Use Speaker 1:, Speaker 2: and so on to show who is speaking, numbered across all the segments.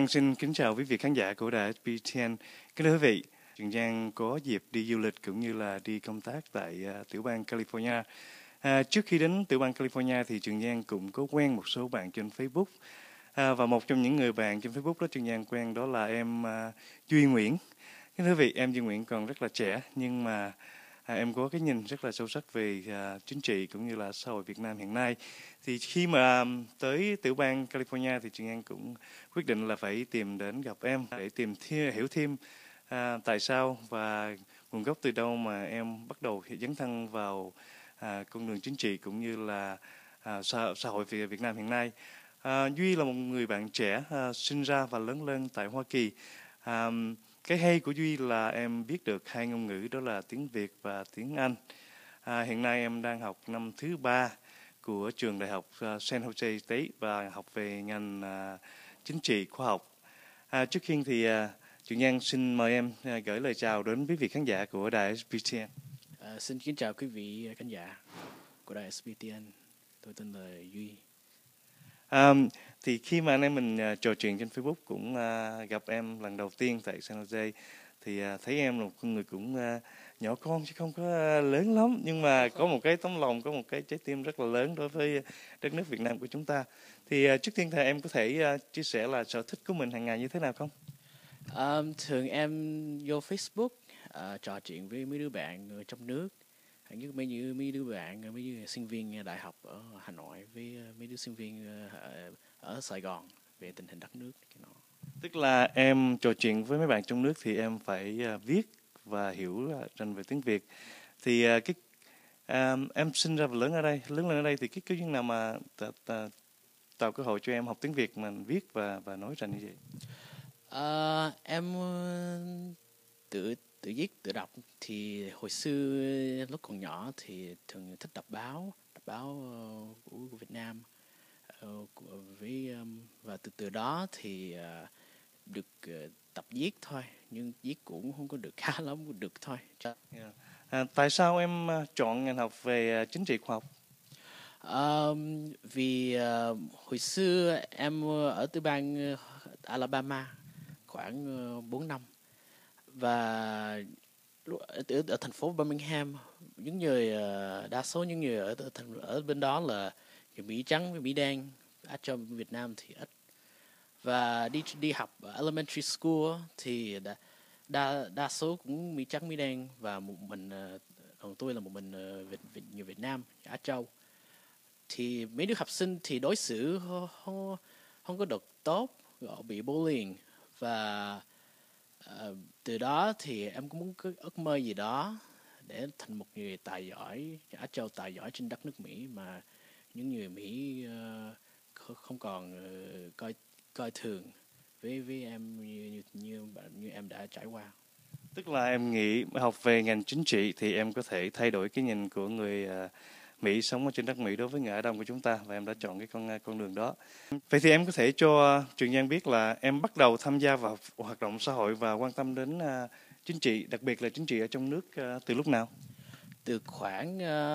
Speaker 1: Giang xin kính chào quý vị khán giả của đài SBTN. Kính thưa quý vị, Trường Giang có dịp đi du lịch cũng như là đi công tác tại tiểu bang California. Trước khi đến tiểu bang California thì Trường Giang cũng có quen một số bạn trên Facebook. Và một trong những người bạn trên Facebook đó Trường Giang quen đó là em Duy Nguyễn. Kính thưa quý vị, em Duy Nguyễn còn rất là trẻ nhưng mà em có cái nhìn rất là sâu sắc về chính trị cũng như là xã hội Việt Nam hiện nay. Thì khi mà tới tiểu bang California thì Trường An cũng quyết định là phải tìm đến gặp em để hiểu thêm tại sao và nguồn gốc từ đâu mà em bắt đầu dấn thân vào con đường chính trị cũng như là xã hội Việt Nam hiện nay. Duy là một người bạn trẻ sinh ra và lớn lên tại Hoa Kỳ. Cái hay của Duy là em biết được hai ngôn ngữ, đó là tiếng Việt và tiếng Anh. Hiện nay em đang học năm thứ 3 của trường đại học San Jose State và học về ngành chính trị khoa học. Trước khi thì Trường Giang xin mời em gửi lời chào đến quý vị khán giả của đài SBTN.
Speaker 2: Xin kính chào quý vị khán giả của đài SBTN. Tôi tên là Duy.
Speaker 1: Thì khi mà anh em mình trò chuyện trên Facebook cũng gặp em lần đầu tiên tại San Jose thì thấy em là một con người cũng nhỏ con chứ không có lớn lắm, nhưng mà có một cái tấm lòng, có một cái trái tim rất là lớn đối với đất nước Việt Nam của chúng ta. Thì trước tiên thì em có thể chia sẻ là sở thích của mình hàng ngày như thế nào không?
Speaker 2: Thường em vô Facebook trò chuyện với mấy đứa bạn ở trong nước, như mấy đứa bạn, mấy đứa sinh viên đại học ở Hà Nội với mấy đứa sinh viên ở Sài Gòn về tình hình đất nước.
Speaker 1: Tức là em trò chuyện với mấy bạn trong nước thì em phải viết và hiểu rành về tiếng Việt. Thì em sinh ra và lớn lên ở đây thì cái duyên nào mà tạo cơ hội cho em học tiếng Việt mà viết và nói rành như vậy?
Speaker 2: Em tự viết tự đọc. Thì hồi xưa lúc còn nhỏ thì thường thích đọc báo của Việt Nam, và từ đó thì được tập viết thôi, nhưng viết cũng không có được khá lắm, được thôi.
Speaker 1: Tại sao em chọn ngành học về chính trị khoa học?
Speaker 2: Vì hồi xưa em ở tiểu bang Alabama khoảng 4 năm, và ở thành phố Birmingham, những người đa số những người ở bên đó là người Mỹ trắng với Mỹ đen, ở trong Việt Nam thì ít. Và đi học ở elementary school thì đa số cũng Mỹ trắng Mỹ đen, và còn tôi là một mình người Việt Nam, Á Châu. Thì mấy đứa học sinh thì đối xử không có được tốt, họ bị bullying. Và từ đó thì em cũng muốn có ước mơ gì đó để thành một người tài giỏi, Á Châu tài giỏi trên đất nước Mỹ, mà những người Mỹ không còn coi thường với em như em đã trải qua.
Speaker 1: Tức là em nghĩ học về ngành chính trị thì em có thể thay đổi cái nhìn của người Mỹ sống ở trên đất Mỹ đối với người Á Đông của chúng ta, và em đã chọn cái con đường đó. Vậy thì em có thể cho Trường Giang biết là em bắt đầu tham gia vào hoạt động xã hội và quan tâm đến chính trị, đặc biệt là chính trị ở trong nước từ lúc nào?
Speaker 2: Từ khoảng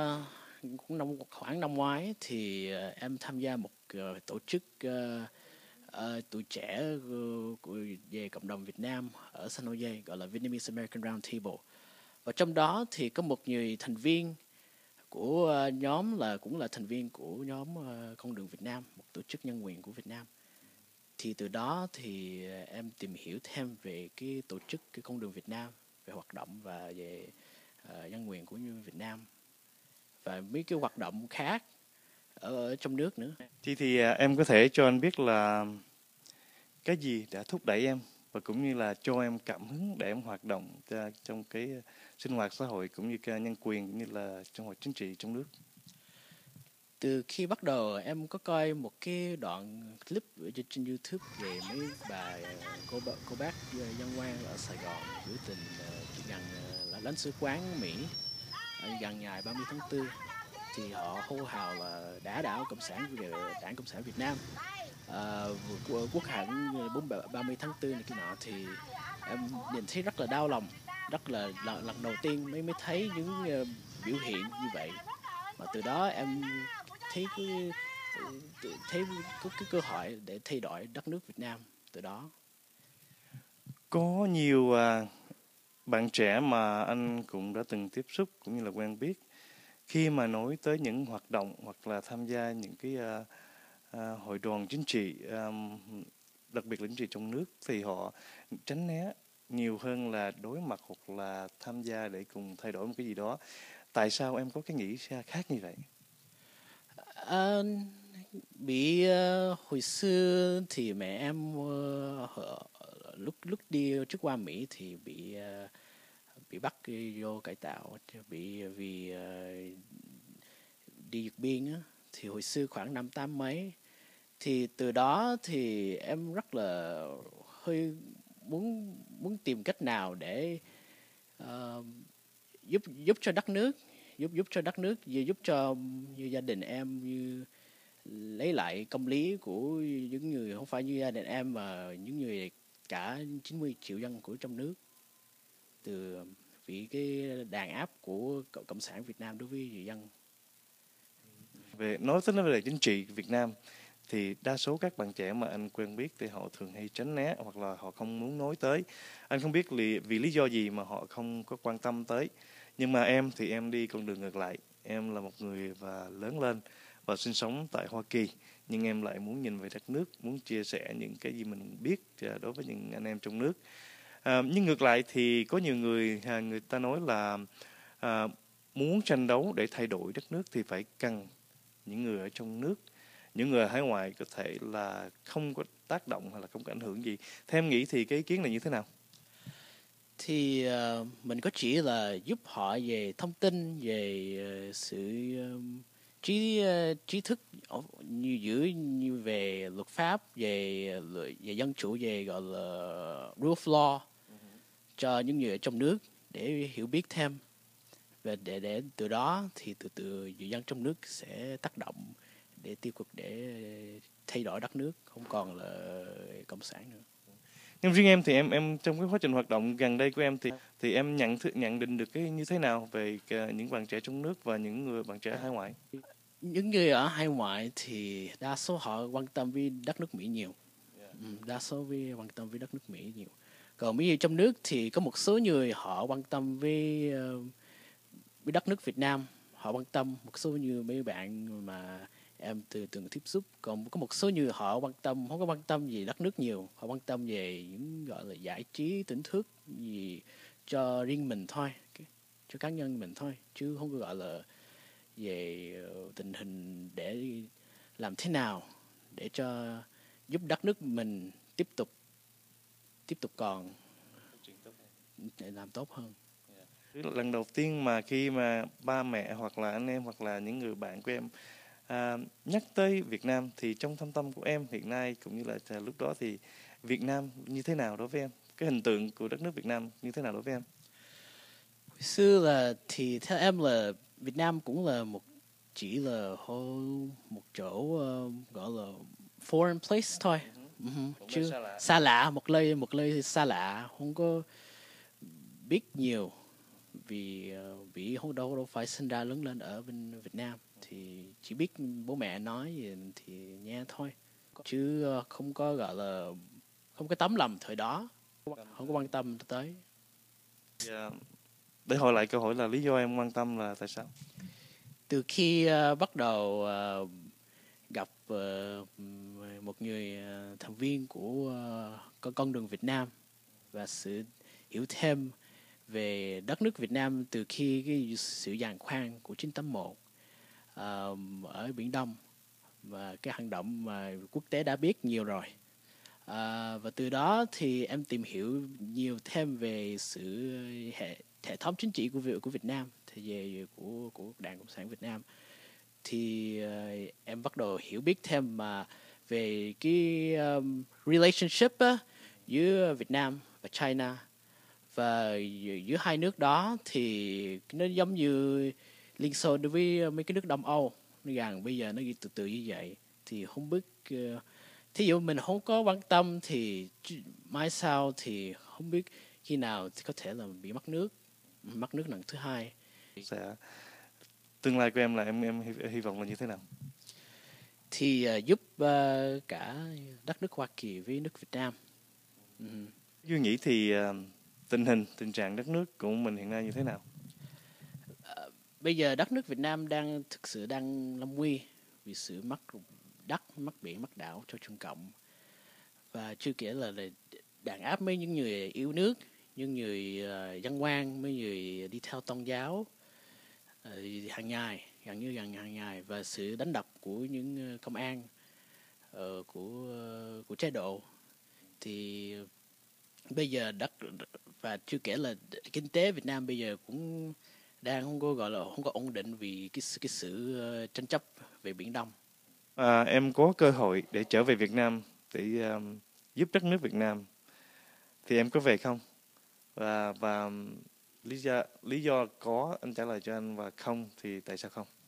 Speaker 2: năm ngoái thì em tham gia một tổ chức tuổi trẻ về cộng đồng Việt Nam ở San Jose, gọi là Vietnamese American Round Table. Và trong đó thì có một người thành viên của nhóm cũng là thành viên của nhóm Con đường Việt Nam, một tổ chức nhân quyền của Việt Nam. Thì từ đó thì em tìm hiểu thêm về cái tổ chức cái Con đường Việt Nam, về hoạt động và về nhân quyền của Việt Nam và mấy cái hoạt động khác ở trong nước nữa.
Speaker 1: Thì em có thể cho anh biết là cái gì đã thúc đẩy em và cũng như là cho em cảm hứng để em hoạt động trong cái sinh hoạt xã hội cũng như cái nhân quyền cũng như là trong hoạt chính trị trong nước?
Speaker 2: Từ khi bắt đầu em có coi một cái đoạn clip ở trên YouTube về mấy bà cô bác dân quan ở Sài Gòn biểu tình gần lãnh sự quán Mỹ gần ngày 30 tháng 4. Thì họ hô hào là đảng Cộng sản Việt Nam, quốc hận 30 tháng 4 này kia nọ. Thì em nhìn thấy rất là đau lòng, rất là lần đầu tiên mới thấy những biểu hiện như vậy. Mà từ đó em thấy có cái cơ hội để thay đổi đất nước Việt Nam từ đó.
Speaker 1: Có nhiều bạn trẻ mà anh cũng đã từng tiếp xúc cũng như là quen biết, khi mà nói tới những hoạt động hoặc là tham gia những cái hội đoàn chính trị, đặc biệt là chính trị trong nước, thì họ tránh né nhiều hơn là đối mặt hoặc là tham gia để cùng thay đổi một cái gì đó. Tại sao em có cái nghĩ khác như vậy?
Speaker 2: Ờ, hồi xưa thì mẹ em lúc lúc đi trước qua Mỹ thì bị bắt vô cải tạo, vì đi vượt biên á, thì hồi xưa khoảng năm tám mấy, thì từ đó thì em rất là hơi muốn muốn tìm cách nào để ờ, giúp cho đất nước, giúp cho đất nước, giúp cho như gia đình em, như lấy lại công lý của những người, không phải như gia đình em mà những người cả 90 triệu dân của trong nước, từ vì cái đàn áp của cộng sản Việt Nam đối với người dân.
Speaker 1: Nói tới vấn đề chính trị Việt Nam thì đa số các bạn trẻ mà anh quen biết thì họ thường hay tránh né hoặc là họ không muốn nói tới. Anh không biết vì lý do gì mà họ không có quan tâm tới. Nhưng mà em thì em đi con đường ngược lại. Em là một người và lớn lên và sinh sống tại Hoa Kỳ, nhưng em lại muốn nhìn về đất nước, muốn chia sẻ những cái gì mình biết đối với những anh em trong nước. Nhưng ngược lại thì có nhiều người người ta nói là à, muốn tranh đấu để thay đổi đất nước thì phải cần những người ở trong nước, những người ở hải ngoại có thể là không có tác động hay là không có ảnh hưởng gì. Theo em nghĩ thì cái ý kiến này như thế nào?
Speaker 2: Thì mình có chỉ là giúp họ về thông tin, về sự trí thức, như về luật pháp, về dân chủ, về gọi là rule of law, cho những người ở trong nước để hiểu biết thêm, và để từ đó thì từ người dân trong nước sẽ tác động để tiêu cực, để thay đổi đất nước không còn là cộng sản nữa.
Speaker 1: Nhưng riêng em thì em trong cái quá trình hoạt động gần đây của em thì em nhận định được cái như thế nào về những bạn trẻ trong nước và những người bạn trẻ hải ngoại?
Speaker 2: Những người ở hải ngoại thì đa số họ quan tâm với đất nước Mỹ nhiều. Đa số quan tâm với đất nước Mỹ nhiều. Còn mấy người trong nước thì có một số người họ quan tâm với đất nước Việt Nam. Họ quan tâm, một số như mấy bạn mà em từng tiếp xúc. Còn có một số như họ không có quan tâm gì đất nước nhiều. Họ quan tâm về những gọi là giải trí, tỉnh thức gì cho riêng mình thôi, cho cá nhân mình thôi, chứ không có gọi là về tình hình để làm thế nào để cho giúp đất nước mình tiếp tục còn để làm tốt hơn.
Speaker 1: Lần đầu tiên mà khi mà ba mẹ hoặc là anh em hoặc là những người bạn của em nhắc tới Việt Nam thì trong thâm tâm của em hiện nay cũng như là lúc đó thì Việt Nam như thế nào đối với em? Cái hình tượng của đất nước Việt Nam như thế nào đối với em?
Speaker 2: Hồi xưa là thì theo em là Việt Nam cũng là chỉ là một chỗ gọi là foreign place thôi. Chứ xa lạ, một nơi xa lạ, không có biết nhiều, vì không đâu phải sinh ra lớn lên ở bên Việt Nam, thì chỉ biết bố mẹ nói gì thì nghe thôi, chứ không có gọi là không có tấm lòng thời đó, không có quan tâm tới.
Speaker 1: Dạ. Để hỏi lại câu hỏi là lý do em quan tâm là tại sao?
Speaker 2: Từ khi bắt đầu gặp một người thành viên của con đường Việt Nam, và sự hiểu thêm về đất nước Việt Nam từ khi cái sự giằng khoan của 981 ở Biển Đông, và cái hành động mà quốc tế đã biết nhiều rồi. Và từ đó thì em tìm hiểu nhiều thêm về sự hệ thống chính trị của Việt Nam, thì về của Đảng Cộng sản Việt Nam, thì em bắt đầu hiểu biết thêm mà về cái relationship giữa Việt Nam và China, và giữa hai nước đó thì nó giống như Liên Xô đối với mấy cái nước Đông Âu, nó gần bây giờ nó từ từ như vậy. Thì không biết thí dụ mình không có quan tâm thì mai sau thì không biết khi nào thì có thể là bị mất nước lần thứ hai.
Speaker 1: Tương lai của em là em hy vọng là như thế nào?
Speaker 2: Thì giúp cả đất nước Hoa Kỳ với nước Việt Nam
Speaker 1: Duy nghĩ thì tình trạng đất nước của mình hiện nay như thế nào?
Speaker 2: Bây giờ đất nước Việt Nam thực sự đang lâm nguy vì sự mất đất, mất biển, mất đảo cho Trung Cộng, và chưa kể là đàn áp mấy những người yêu nước, những người dân ngoan, mấy người đi theo tôn giáo hàng ngày, gần như hàng ngày, và sự đánh đập của những công an của chế độ. Thì bây giờ và chưa kể là kinh tế Việt Nam bây giờ cũng đang không có gọi là không có ổn định vì cái sự tranh chấp về Biển Đông.
Speaker 1: Em có cơ hội để trở về Việt Nam để giúp đất nước Việt Nam thì em có về không? Và lý do có anh trả lời cho anh, và không thì tại sao không?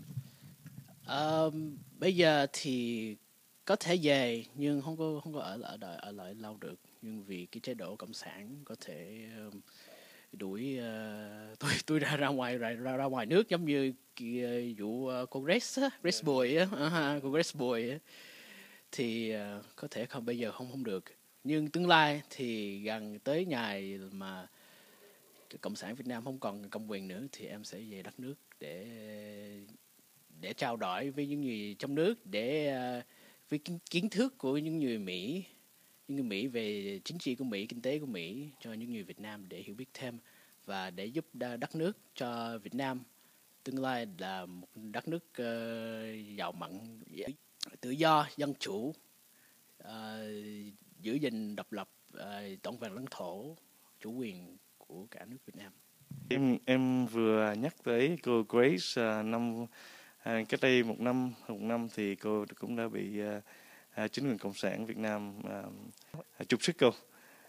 Speaker 2: Bây giờ thì có thể về nhưng không có ở lại lâu được, nhưng vì cái chế độ cộng sản có thể đuổi tôi ra ngoài nước, giống như vụ con Grace Boy á, con Grace Boy á, thì có thể không, bây giờ không được, nhưng tương lai thì gần tới ngày mà cộng sản Việt Nam không còn cầm quyền nữa thì em sẽ về đất nước để trao đổi với những người trong nước, để với kiến thức của những người Mỹ về chính trị của Mỹ, kinh tế của Mỹ cho những người Việt Nam để hiểu biết thêm, và để giúp đất nước cho Việt Nam tương lai là một đất nước giàu mạnh, tự do, dân chủ, giữ gìn độc lập, toàn vẹn lãnh thổ, chủ quyền của cả nước Việt Nam.
Speaker 1: Em vừa nhắc tới cô Grace cách đây một năm thì cô cũng đã bị chính quyền cộng sản Việt Nam trục xuất cô.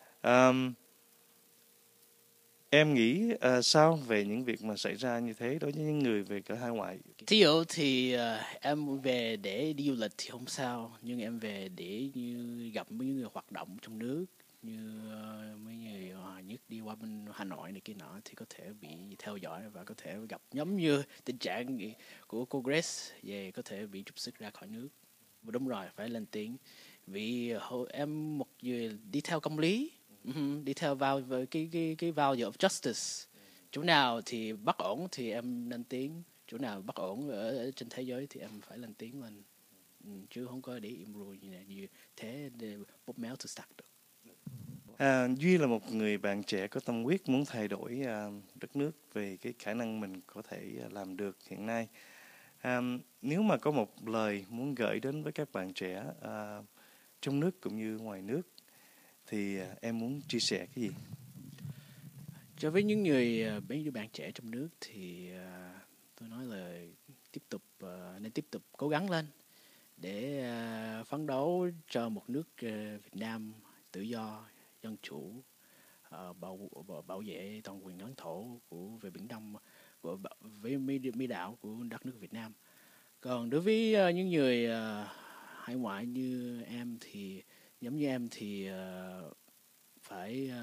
Speaker 1: Em nghĩ sao về những việc mà xảy ra như thế đối với những người về cả hải ngoại?
Speaker 2: Thí dụ thì em về để đi du lịch thì không sao, nhưng em về để gặp những người hoạt động trong nước, như mấy người nhất đi qua bên Hà Nội này kia nọ, thì có thể bị theo dõi và có thể gặp giống như tình trạng của cô Grace về, có thể bị trục xuất ra khỏi nước. Và đúng rồi, phải lên tiếng, vì em một người đi theo công lý, đi theo vào cái value of justice. Chỗ nào thì bất ổn thì em lên tiếng, chỗ nào bất ổn ở trên thế giới thì em phải lên tiếng lên, chứ không có để im rồi như thế để bóp méo từ start được.
Speaker 1: Duy là một người bạn trẻ có tâm huyết muốn thay đổi đất nước về cái khả năng mình có thể làm được hiện nay. Nếu mà có một lời muốn gửi đến với các bạn trẻ trong nước cũng như ngoài nước thì em muốn chia sẻ cái gì?
Speaker 2: Cho với mấy đứa bạn trẻ trong nước thì tôi nói là nên tiếp tục cố gắng lên để phấn đấu cho một nước Việt Nam tự do, dân chủ, bảo vệ toàn quyền lãnh thổ về Biển Đông, với mỹ đảo của đất nước Việt Nam. Còn đối với những người hải ngoại như em thì giống như em thì phải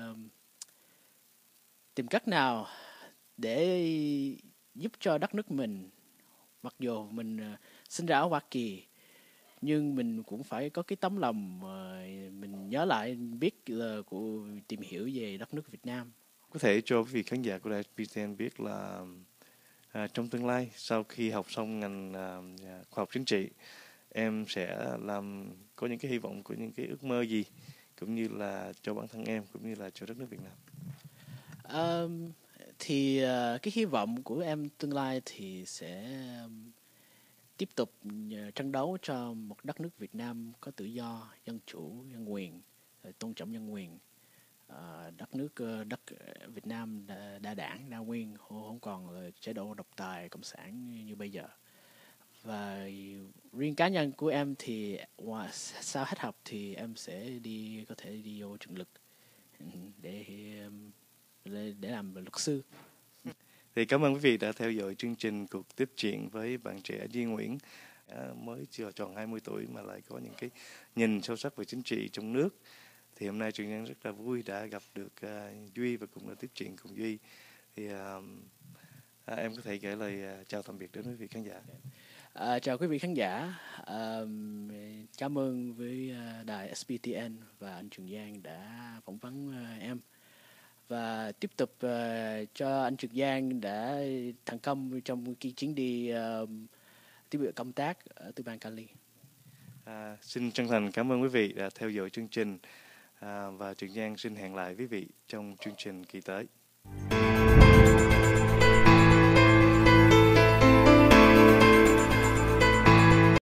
Speaker 2: tìm cách nào để giúp cho đất nước mình. Mặc dù mình sinh ra ở Hoa Kỳ, nhưng mình cũng phải có cái tấm lòng mình nhớ lại, biết là tìm hiểu về đất nước Việt Nam.
Speaker 1: Có thể cho quý vị khán giả của Đài PTN biết là trong tương lai sau khi học xong ngành khoa học chính trị, em sẽ có những cái hy vọng, của những cái ước mơ gì, cũng như là cho bản thân em cũng như là cho đất nước Việt Nam?
Speaker 2: Thì cái hy vọng của em tương lai thì sẽ tiếp tục tranh đấu cho một đất nước Việt Nam có tự do, dân chủ, nhân quyền, tôn trọng nhân quyền. Đất Việt Nam đa đảng, đa nguyên, không còn là chế độ độc tài cộng sản như bây giờ. Và riêng cá nhân của em thì sau hết học thì em sẽ có thể đi vô trường lực để làm luật sư.
Speaker 1: Thì cảm ơn quý vị đã theo dõi chương trình Cuộc Tiếp Chuyện với bạn trẻ Duy Nguyễn, mới chưa tròn 20 tuổi mà lại có những cái nhìn sâu sắc về chính trị trong nước. Thì hôm nay Trường Nhân rất là vui đã gặp được Duy và cũng là tiếp chuyện cùng Duy. Thì em có thể gửi lời chào tạm biệt đến quý vị khán giả.
Speaker 2: Chào quý vị khán giả. Cảm ơn với đài SBTN và anh Trường Giang đã phỏng vấn em. Và tiếp tục cho anh Trường Giang đã thành công trong cái chuyến đi tiếp việc công tác ở tiểu bang Cali.
Speaker 1: Xin chân thành cảm ơn quý vị đã theo dõi chương trình và Trường Giang xin hẹn lại quý vị trong chương trình kỳ tới.